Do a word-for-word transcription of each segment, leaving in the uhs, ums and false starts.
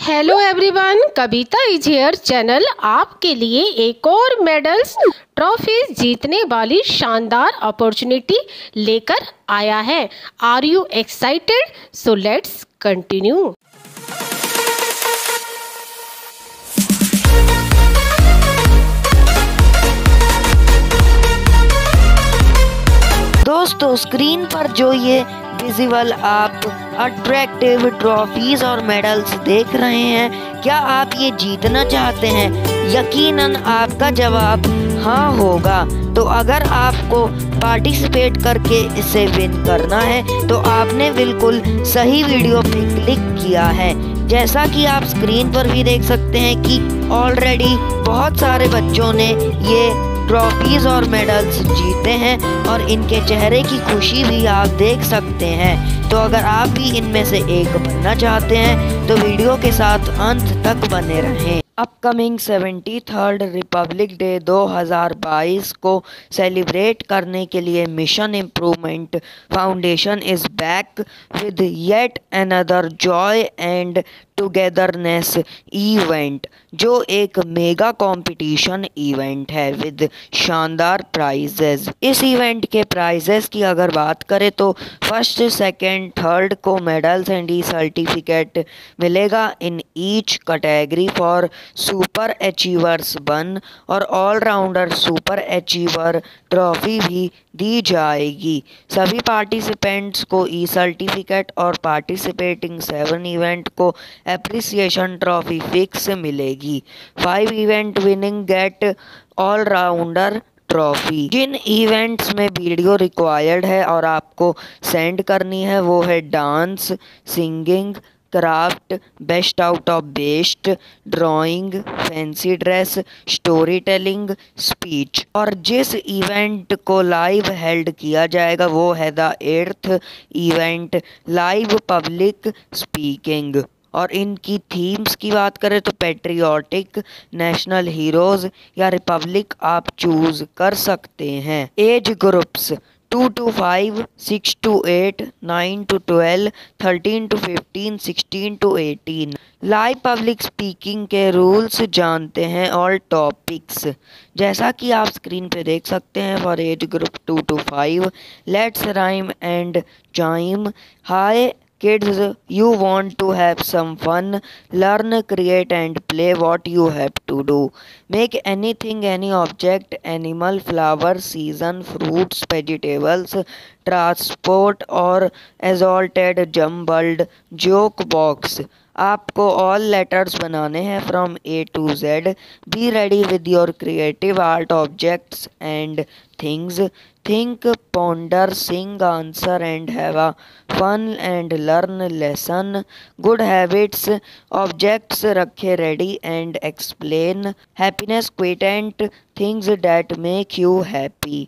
Hello everyone, Kavita is here channel आपके लिए एक और मेडल्स ट्रॉफीज जीतने वाली शानदार अपॉर्चुनिटी लेकर आया है। Are you excited? So let's continue. दोस्तों, स्क्रीन पर जो ये विजुअल आप अट्रैक्टिव ट्रॉफीज और मेडल्स देख रहे हैं, क्या आप ये जीतना चाहते हैं? यकीनन आपका जवाब हाँ होगा। तो अगर आपको पार्टिसिपेट करके इसे विन करना है तो आपने बिल्कुल सही वीडियो पे क्लिक किया है। जैसा कि आप स्क्रीन पर भी देख सकते हैं कि ऑलरेडी बहुत सारे बच्चों ने ये ट्रॉफीज और मेडल्स जीते हैं और इनके चेहरे की खुशी भी आप देख सकते हैं। तो अगर आप भी इनमें से एक बनना चाहते हैं तो वीडियो के साथ अंत तक बने रहें। Upcoming seventy third republic day दो हज़ार बाईस को सेलिब्रेट करने के लिए mission improvement foundation is back with yet another joy and togetherness event, जो एक मेगा कंपटीशन इवेंट है विद शानदार प्राइजेस। इस इवेंट के प्राइजेस की अगर बात करें तो फर्स्ट, सेकंड, थर्ड को मेडल्स एंड ई सर्टिफिकेट मिलेगा in each category for super achievers one, और ऑलराउंडर सुपर अचीवर ट्रॉफी भी दी जाएगी। सभी पार्टिसिपेंट्स को ई सर्टिफिकेट और पार्टिसिपेटिंग सेवन इवेंट को एप्रिसिएशन ट्रॉफी फिक्स मिलेगी। Five event winning get all rounder trophy. जिन इवेंट्स में वीडियो रिक्वायर्ड है और आपको सेंड करनी है वो है dance, singing, craft, best out of best, drawing, fancy dress, story telling, speech. और जिस इवेंट को लाइव हेल्ड किया जाएगा वो है the eighth event live public speaking. और इनकी थीम्स की बात करें तो पेट्रियाटिक, नेशनल हीरोज या रिपब्लिक आप चूज कर सकते हैं। Age groups two to five, six to eight, nine to twelve, thirteen to fifteen, sixteen to eighteen. Live public speaking के रूल्स जानते हैं और टॉपिक्स जैसा कि आप स्क्रीन पे देख सकते हैं। For age group two to five, let's rhyme and chime. Hi kids, you want to have some fun, learn, create and play. What you have to do: make anything, any object, animal, flower, season, fruits, vegetables, transport or assaulted, jumbled, joke box। आपको all letters बनाने हैं from A to Z. Be ready with your creative art objects and things. Think, ponder, sing, answer and have a fun and learn lesson. Good habits, objects रखे ready and explain. Happiness, quotient, things that make you happy.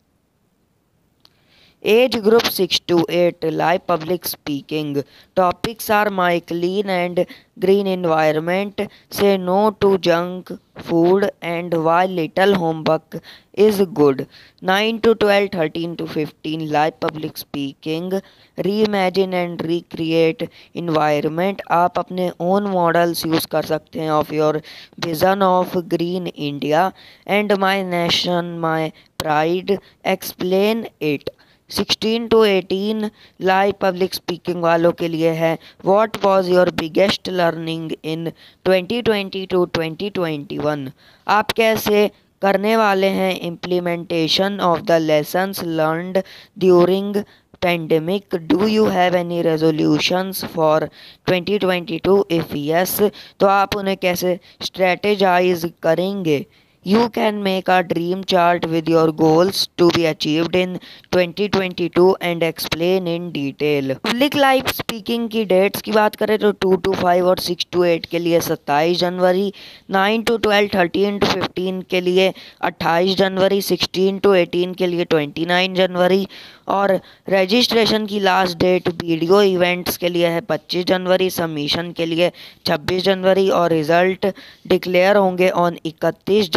Age group six to eight, live public speaking. Topics are my clean and green environment, say no to junk food and why little homework is good. nine to twelve, thirteen to fifteen, live public speaking. Reimagine and recreate environment. आप अपने own models use कर सकते हैं of your vision of green India and my nation, my pride. Explain it. Sixteen to eighteen, live public speaking वालों के लिए है what was your biggest learning in twenty twenty to twenty twenty one. आप कैसे करने वाले हैं implementation of the lessons learned during pandemic. Do you have any resolutions for twenty twenty two? If yes, तो आप उन्हें कैसे स्ट्रेटेजाइज करेंगे? You can make a dream chart with your goals to be achieved in twenty twenty-two and explain in detail. Public live speaking की dates की बात करें तो टू टू फाइव और सिक्स टू एट के लिए सत्ताईस जनवरी, nine to twelve, thirteen to fifteen के लिए अट्ठाईस जनवरी, सिक्सटीन टू एटीन के लिए उनतीस जनवरी। और रजिस्ट्रेशन की लास्ट डेट वीडियो इवेंट्स के लिए है पच्चीस जनवरी, सबमिशन के लिए छब्बीस जनवरी और रिज़ल्ट डिक्लेयर होंगे ऑन इकतीस जनवरी।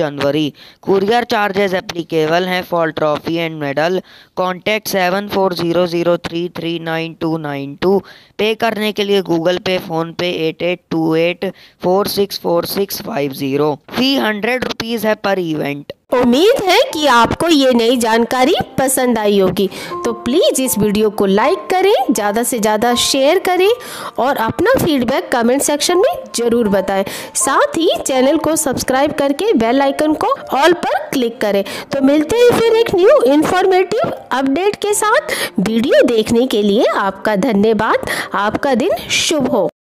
जनवरी। कुरियर चार्जेस एप्लीकेबल हैं for trophy and medal. Contact seven four zero zero three three nine two nine two. पे करने के लिए Google Pay, PhonePe eight eight two eight four six four six five zero. Fee hundred rupees है per event. उम्मीद है कि आपको ये नई जानकारी पसंद आई होगी, तो प्लीज़ इस वीडियो को लाइक करें, ज़्यादा से ज़्यादा शेयर करें और अपना फीडबैक कमेंट सेक्शन में ज़रूर बताएं। साथ ही चैनल को सब्सक्राइब करके बेल आइकन को ऑल पर क्लिक करें। तो मिलते हैं फिर एक न्यू इन्फॉर्मेटिव अपडेट के साथ। वीडियो देखने के लिए आपका धन्यवाद। आपका दिन शुभ हो।